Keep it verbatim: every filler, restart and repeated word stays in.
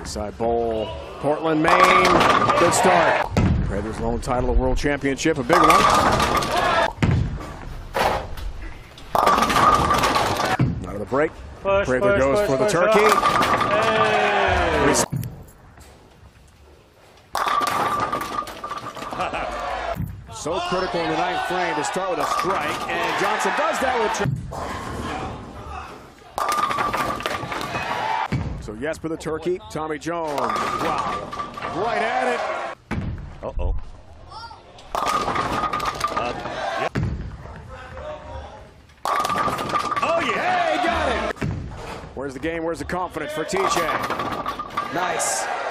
Inside bowl, Portland, Maine. Good start. Prather's lone title of World Championship, a big one. Out of the break. Push, Prather push, goes push, for the push, turkey. Hey. So critical in the ninth frame to start with a strike, and Johnson does that with. So yes for the turkey, Tommy Jones. Wow, right at it. Uh-oh. Uh, yep. Oh, yeah! Hey, got it! Where's the game? Where's the confidence for T J? Nice.